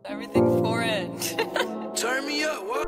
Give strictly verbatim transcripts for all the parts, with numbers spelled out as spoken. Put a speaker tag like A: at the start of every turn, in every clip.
A: Everything foreign.
B: Turn me up, what?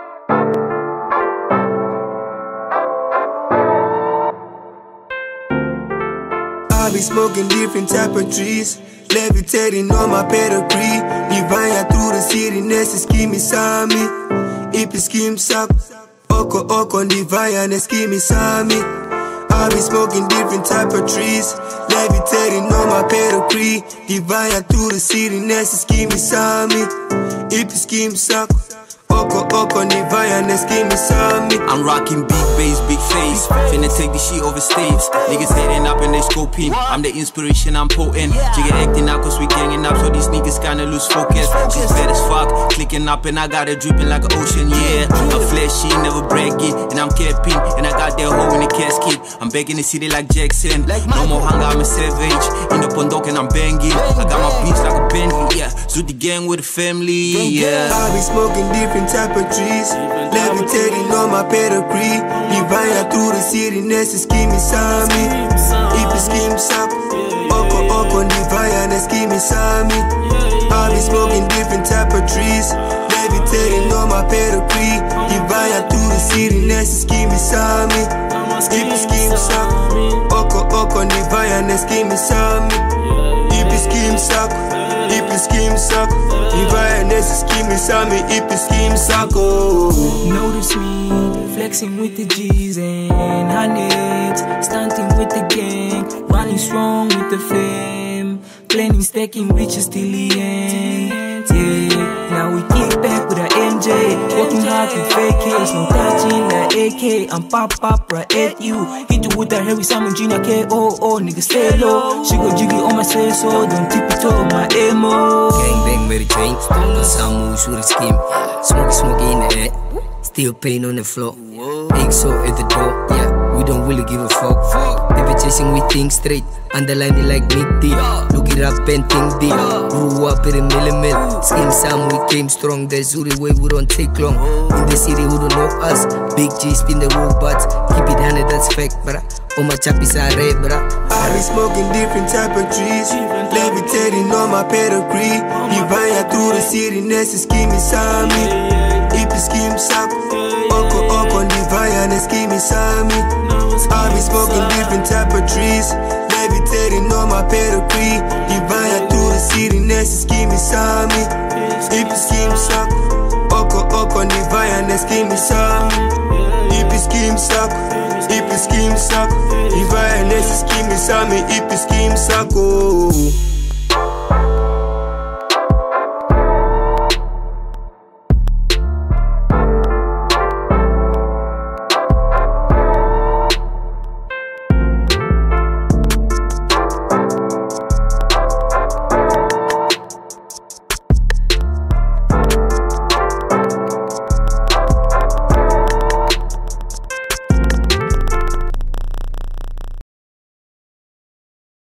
C: I be smoking different type of trees, levitating on my pedigree. Divine through the city, nesse skimi sami. Ipi skim sak, oko oko divine nesse skimi sami. I be smoking different type of trees, levitating on my pedigree. Divine through the city, nesse skimi sami. Ipi skim sak, oko oko divine nesse skimi sami.
D: I'm rocking big bass, big face. Finna take this shit over stage. Niggas heading up and they scoping. I'm the inspiration, I'm potent. Jigga acting out cause we ganging up, so these niggas kinda lose focus. She's bad as fuck, clicking up and I got her dripping like an ocean, yeah. I'm flashy, never bragging, and I'm capping. And I got that hoe in the casket. I'm back in the city like Jackson. No more hunger, I'm a savage. In the Pondok and I'm banging. I got my beats like a Bentley, yeah. Zoot the gang with the family, yeah.
C: I be smoking different type of trees, levitating on my pedigree. Divine through the city, nesse skimi sami. Ipi skim sak, oko oko divine nesse skimi sami. I be smoking different type of trees, levitating on my pedigree. Divine through the city, nesse skimi sami. Ipi skim sak, oko oko divine nesse skimi sami. Ipi skim sak, ipi skim sak. Divine nesse skimi sami. Ipi skim sak.
E: Notice me flexing with the G's and hundreds, stunting with the gang, running strong with the flame, planning stacking riches till the end. Yeah, now we kick back with our M J, working hard with fake kids, no touching the A K. I'm pop pop right at you, hit you with that Harry Simon Junior K O O, nigga stay low. She go jiggy on my say so, don't tip it on my emo.
F: Gang bang Mary Jane, no some move, shoot a scheme, smoky smoky in the air. Still pain on the floor, big so at the door, yeah, we don't really give a fuck. Never chasing, we think straight, underline it like Nick D. Look it up and think deep, grew up in a millimeter. Skin Sam, we came strong, that's the way we don't take long. In the city who don't know us, big G spin the robots, keep it handed, that's fact, bruh. All my chappies are red, bruh.
C: I be smoking different type of trees, levitating on my pedigree. Divine through the city, nesse skimi sami. Ipi skim sak, oko oko divine nesse skimi sami. I be smoking different type of trees, levitating on my pedigree. Divine through the city, nesse skimi sami. Ipi skim sak, oko oko divine nesse skimi sami. Ipi skim sak, ipi skim sak. Divine nesse skimi sami. Ipi skim sak, oh.